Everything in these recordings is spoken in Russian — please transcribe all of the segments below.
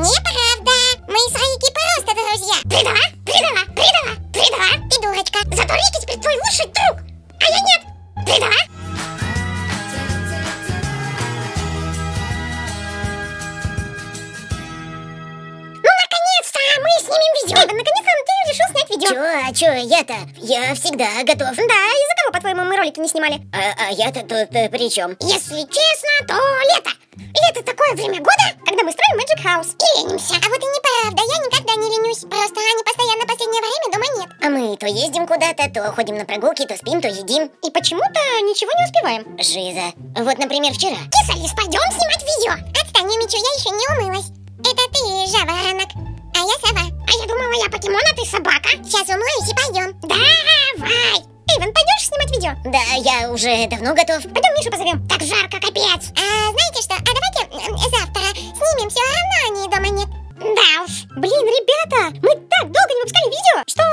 Неправда. Мы с Рики просто друзья. Предала? Ты дурочка. Зато Рики теперь твой лучший друг, а я нет. Предала? Эйвен, наконец-то ты решил снять видео. Чё, я всегда готов. Да, из-за кого, по-твоему, мы ролики не снимали? А я-то тут при чем? Если честно, то лето. Лето такое время года, когда мы строим Magic House и ленимся. А вот и неправда, я никогда не ленюсь. Просто Аня постоянно в последнее время дома нет. А мы то ездим куда-то, то ходим на прогулки, то спим, то едим. И почему-то ничего не успеваем. Жиза. Вот, например, вчера. Кисалис, пойдем снимать видео. Отстань, Мичу, я еще не умылась. Это ты, жаворонок, а я сова. А я думала, я покемон, а ты собака. Сейчас умоюсь и пойдем. Давай. Эйвен, пойдешь снимать видео? Да, я уже давно готов. Пойдем Мишу позовем. Так жарко, капец. Знаете что, давайте завтра снимем, все равно они дома нет. Да уж. Блин, ребята, мы так долго не выпускали видео, что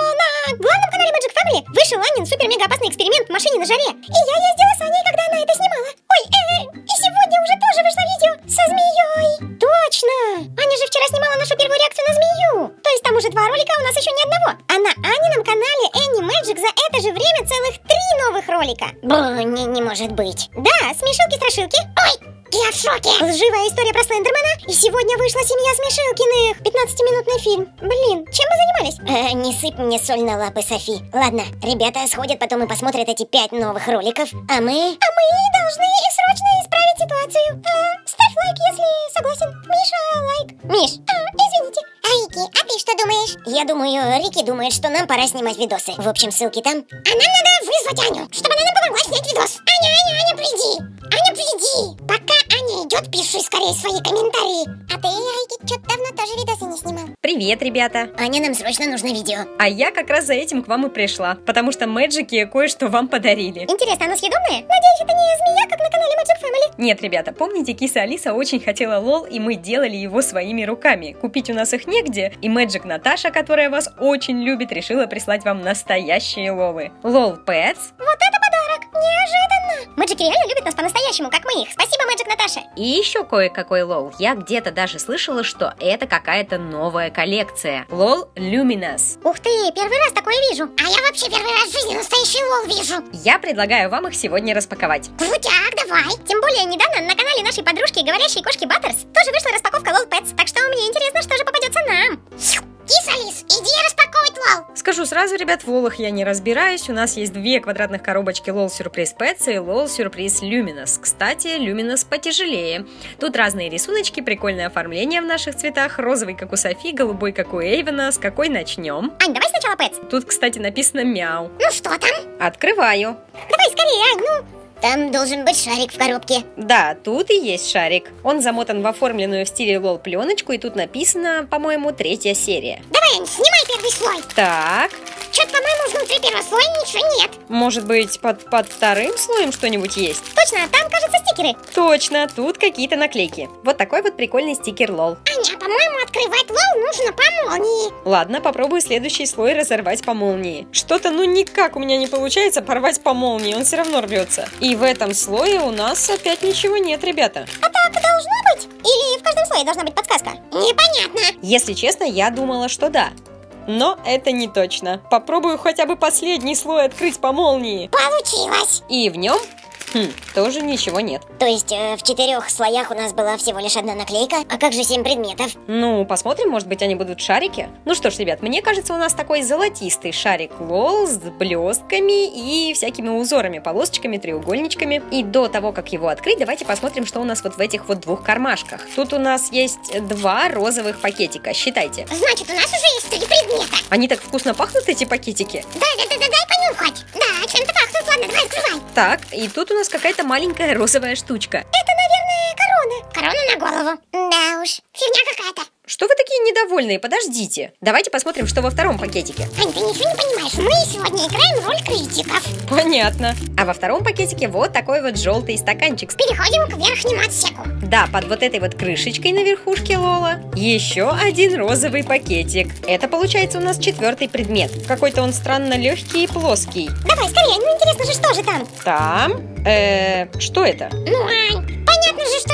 на главном канале Magic Family вышел Анин супер-мега-опасный эксперимент в машине на жаре. И я ездила с Аней, когда она это снимала. Ой, и сегодня уже тоже вышло видео со змеей. Точно. Аня же вчера снимала нашу первую реакцию на змею. То есть там уже 2 ролика, у нас еще ни одного. А на Анином канале Annie Magic за это же время целых 3 новых ролика. Не может быть. Да, смешилки-страшилки. Ой, я в шоке. Лживая история про Слендермана. И сегодня вышла «Семья Смешилкиных». 15-минутный фильм. Блин, чем мы занимались? Не сыпь мне соль на лапы, Софи. Ладно, ребята сходят потом и посмотрят эти 5 новых роликов. А мы должны срочно исправить ситуацию. Ставь лайк, если согласен. Миша, лайк. Миш, Извините. Рики, а ты что думаешь? я думаю, Рики думает, что нам пора снимать видосы. В общем, ссылки там. А нам надо вызвать Аню, чтобы она нам помогла снять видос. Аня, приди. Аня, приди. Пока Аня идет, пиши скорее свои комментарии. А ты, Рики, что-то давно тоже видосы не снимал. Привет, ребята! Аня, нам срочно нужно видео. А я как раз за этим к вам и пришла, потому что Мэджики кое-что вам подарили. Интересно, оно съедобное? Надеюсь, это не змея, как на канале Magic Family? Нет, ребята, помните, киса Алиса очень хотела лол, и мы делали его своими руками. Купить у нас их негде, и Мэджик Наташа, которая вас очень любит, решила прислать вам настоящие лолы. Лол Pets. Вот это подарок! Неожиданно! Мэджики реально любят нас по-настоящему, как мы их. Спасибо, Мэджик Наташа. И еще кое-какой лол. Я где-то даже слышала, что это какая-то новая коллекция. Лол Luminous. Ух ты, первый раз такое вижу. А я вообще первый раз в жизни настоящий лол вижу. Я предлагаю вам их сегодня распаковать. Крутяк, давай. Тем более недавно на канале нашей подружки говорящей кошки Баттерс тоже вышла распаковка лол Pets. Так что мне интересно, что же попадется нам. Кисалис, иди распаковывать лол. Скажу сразу, ребят, в лолах я не разбираюсь. У нас есть 2 квадратных коробочки LOL Surprise Pets и LOL Surprise Luminous. Кстати, Luminous потяжелее. Тут разные рисуночки, прикольное оформление в наших цветах. Розовый, как у Софи, голубой, как у Эйвена. С какой начнем? Ань, давай сначала Pets. Тут, кстати, написано мяу. Ну что там? Открываю. Давай скорее, Ань, ну. Там должен быть шарик в коробке. Да, тут и есть шарик. Он замотан в оформленную в стиле LOL пленочку, и тут написано, по-моему, 3-я серия. Давай, Ань, снимай первый слой. Так. Что-то, по-моему, внутри первого слоя ничего нет. Может быть, под вторым слоем что-нибудь есть? Точно, там, кажется, стикеры. Точно, тут какие-то наклейки. Вот такой вот прикольный стикер LOL. Аня, по-моему, открывать лол нужно по молнии. Ладно, попробую следующий слой разорвать по молнии. Что-то, никак у меня не получается порвать по молнии, он все равно рвется. И в этом слое у нас опять ничего нет, ребята. А так должно быть? Или в каждом слое должна быть подсказка? Непонятно. Если честно, я думала, что да. Но это не точно. Попробую хотя бы последний слой открыть по молнии. Получилось. И в нем тоже ничего нет. То есть в 4 слоях у нас была всего лишь одна наклейка. А как же 7 предметов? Ну, посмотрим, может быть, они будут шарики. Ну что ж, ребят, мне кажется, у нас такой золотистый шарик LOL с блестками и всякими узорами, полосочками, треугольничками. И до того, как его открыть, давайте посмотрим, что у нас вот в этих вот 2 кармашках. Тут у нас есть 2 розовых пакетика, считайте. Значит, у нас уже есть 3 предмета. Они так вкусно пахнут, эти пакетики. Дай понюхать. Да, чем-то пахнут. Ладно, давай открывай. Так, и тут у нас какая-то маленькая розовая штучка. Это, наверное, корона. Корона на голову. Да уж, фигня какая-то. Что вы такие недовольные? Подождите. Давайте посмотрим, что во втором пакетике. Ань, ты ничего не понимаешь. Мы сегодня играем роль критиков. Понятно. А во втором пакетике вот такой вот желтый стаканчик. Переходим к верхнему отсеку. Да, под вот этой вот крышечкой на верхушке Лола еще один розовый пакетик. Это получается у нас 4-й предмет. Какой-то он странно легкий и плоский. Давай, скорее, интересно же, что же там? Там? Что это? Ну, Ань, понятно же, что это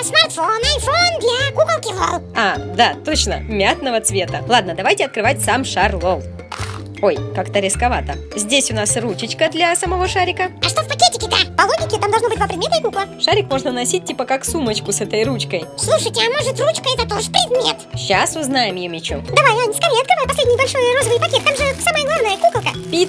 смартфон, iPhone для куколки Лол. А, да, точно, мятного цвета. Ладно, давайте открывать сам шар Лол. Ой, как-то рисковато. Здесь у нас ручечка для самого шарика. А что в пакетике-то? По логике, там должно быть 2 предмета и кукла. Шарик можно носить типа как сумочку с этой ручкой. Слушайте, а может ручка это тоже предмет? Сейчас узнаем, Юмичу. Давай, Ань, скорее открывай последний большой розовый пакет. Там же самая главная куколка.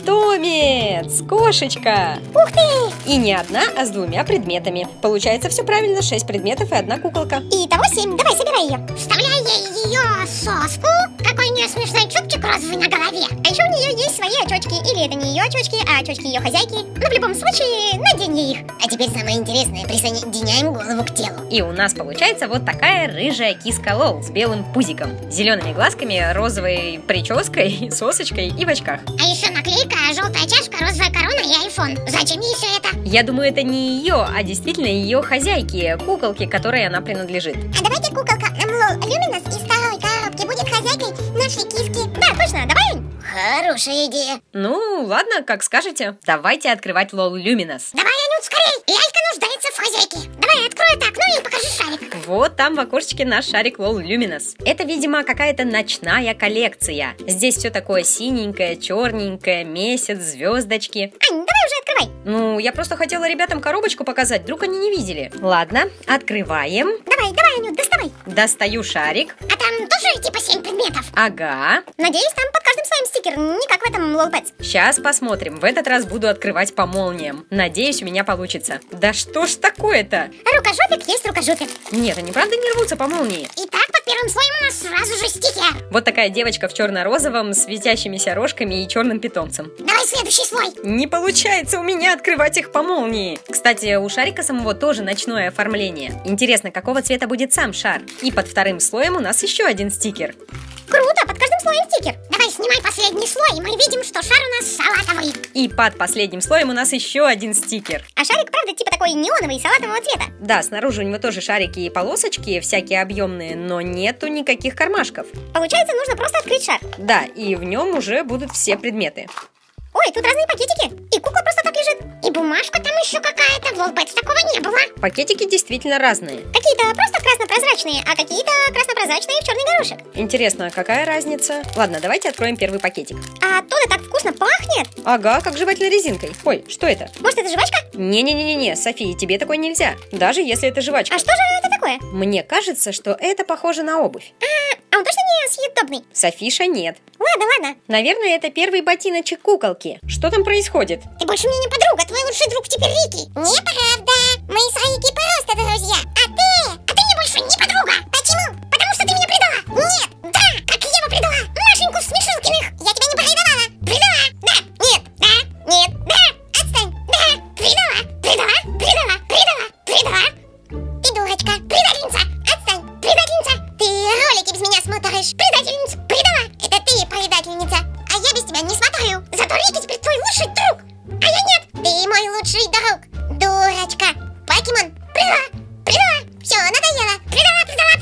Питомец! Кошечка! Ух ты! И не одна, а с 2 предметами. Получается все правильно, 6 предметов и 1 куколка. Итого 7. Давай, собирай ее. Вставляй ей ее соску. Какой у нее смешной чубчик розовый на голове. А еще у нее есть свои очечки. Или это не ее очечки, а очечки ее хозяйки. Но в любом случае, надень ей их. А теперь самое интересное, присоединяем голову к телу. И у нас получается вот такая рыжая киска Лол с белым пузиком, зелеными глазками, розовой прической, сосочкой и в очках. А еще наклейка, желтая чашка, розовая корона и айфон. Зачем ей все это? Я думаю, это не ее, а действительно ее хозяйки, куколки, которой она принадлежит. А давайте куколка Лол Люминус из второй коробки будет хозяйкой нашей киски. Да, точно, давай, Ань. Хорошая идея. Ну, ладно, как скажете. Давайте открывать Лол Люминус. Давай, Анют, скорей. Яйка нуждается в хозяйке. Давай, открой это окно и покажи шарик. Вот там в окошечке наш шарик Лол Люминус. Это, видимо, какая-то ночная коллекция. Здесь все такое синенькое, черненькое, месяц, звездочки. Ань, давай уже открывай. Ну, я просто хотела ребятам коробочку показать, вдруг они не видели. Ладно, открываем. Давай, давай, Анют, доставай. Достаю шарик. А там тоже типа 7 предметов? Ага. Надеюсь, там под каждым слоем стикер, не как в этом Лол Пэтс. Сейчас посмотрим. В этот раз буду открывать по молниям. Надеюсь, у меня получится. Да что ж такое-то? Рукожопик есть рукожопик. Нет, они правда не рвутся по молнии. Итак, под первым слоем у нас сразу же стикер. Вот такая девочка в черно-розовом, с светящимися рожками и черным питомцем. Давай следующий слой. Не получается у меня открывать их по молнии. Кстати, у шарика самого тоже ночное оформление. Интересно, какого цвета будет сам шар? И под вторым слоем у нас еще один стикер. Круто, под каждым слоем стикер. Давай снимай последний слой, и мы видим, что шар у нас салатовый. И под последним слоем у нас еще один стикер. А шарик, правда, типа такой неоновый, салатового цвета. Да, снаружи у него тоже шарики и полосочки, всякие объемные, но нету никаких кармашков. Получается, нужно просто открыть шар. Да, и в нем уже будут все предметы. Ой, тут разные пакетики. И кукла просто так лежит. И бумажка там еще какая-то. В Лол Пэтс такого не было. Пакетики действительно разные. Какие-то просто красно-прозрачные, а какие-то красно-прозрачные в черный горошек. Интересно, какая разница? Ладно, давайте откроем первый пакетик. А оттуда так вкусно пахнет. Ага, как жевательной резинкой. Ой, что это? Может, это жвачка? Не-не-не-не, София, тебе такое нельзя. Даже если это жвачка. А что же это такое? Мне кажется, что это похоже на обувь. А он точно не съедобный? Софиша, нет. Ладно. Наверное, это первый ботиночек куколки. Что там происходит? Ты больше мне не подруга, твой лучший друг теперь Рики. Неправда. Мы с Рики просто друзья. А ты мне больше не подруга. Почему? Потому что ты меня предала. Нет, да, как Ева предала Машеньку в Смешилкиных. Я тебя не предавала. Предала, да, нет, да, нет, да. Отстань, да, предала. Ты дурочка, предательница. Отстань, предательница. Ты ролики без меня смотришь. Предательница, предала. Это ты предательница. А я без тебя не смотрю. Зато Рики теперь твой лучший друг. А я нет. Ты мой лучший друг. Дурочка. Покемон, предала. Все, надоело. Предала.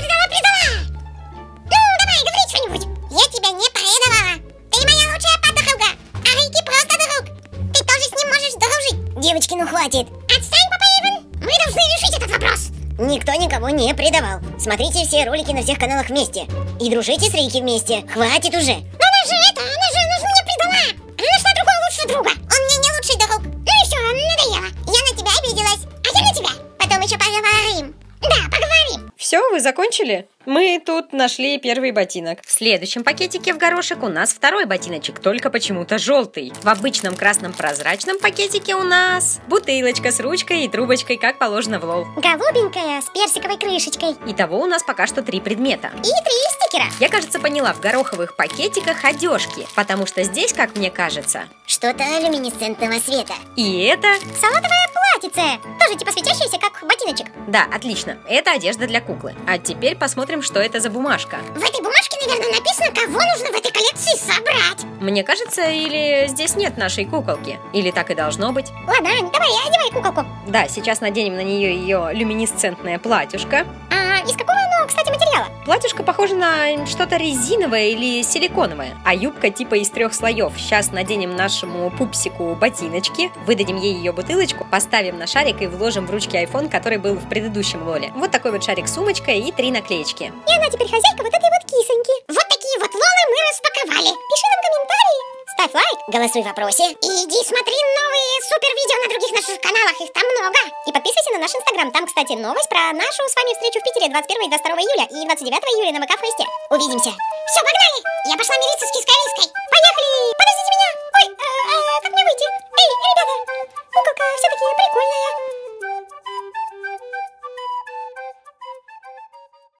Ну, давай, говори что-нибудь. Я тебя не предавала. Ты моя лучшая подруга. А Рики просто друг. Ты тоже с ним можешь дружить. Девочки, ну хватит. Отстань, Папа Иван. Мы должны решить этот вопрос. Никто никого не предавал. Смотрите все ролики на всех каналах вместе. И дружите с Рики вместе. Хватит уже. Но она же меня предала. Она нашла другого лучшего друга. Он мне не лучший друг. Ну и все, надоело. Я на тебя обиделась. А я на тебя. Потом еще поговорим. Да, поговорим. Все, вы закончили? Мы тут нашли первый ботинок. В следующем пакетике в горошек у нас второй ботиночек, только почему-то желтый. В обычном красном прозрачном пакетике у нас бутылочка с ручкой и трубочкой, как положено в Лол. Голубенькая, с персиковой крышечкой. Итого у нас пока что 3 предмета. И 3 стикера. Я, кажется, поняла, в гороховых пакетиках одежки, потому что здесь, как мне кажется, Что-то люминесцентного света. и это... Салатовое платьице. Тоже типа светящееся, как ботиночек. Да, отлично, это одежда для куклы. А теперь посмотрим, что это за бумажка. В этой бумажке, наверное, написано, кого нужно в этой коллекции собрать. Мне кажется, или здесь нет нашей куколки, или так и должно быть. Ладно, Ань, давай, одевай куколку. Да, сейчас наденем на нее ее люминесцентное платьюшко. А из какого оно какого, кстати, материала? Платьюшко похоже на что-то резиновое или силиконовое, а юбка типа из 3 слоев. Сейчас наденем нашему пупсику ботиночки, выдадим ей ее бутылочку, поставим на шарик и вложим в ручки iPhone, который был в предыдущем лоле. Вот такой вот шарик с сумочкой и 3 наклеечки. И она теперь хозяйка вот этой вот кисоньки. Вот такие вот лолы мы распаковали. Пиши нам комментарии, ставь лайк, Голосуй в вопросе. и иди смотри новые супер видео на других наших каналах, их там много. И подписывайся на наш инстаграм. Там, кстати, новость про нашу с вами встречу в Питере 21 и 22 июля и 29 июля на ВК Фесте. Увидимся. Все, погнали! Я пошла мириться с киской-лиской. Поехали! Подождите меня! Ой,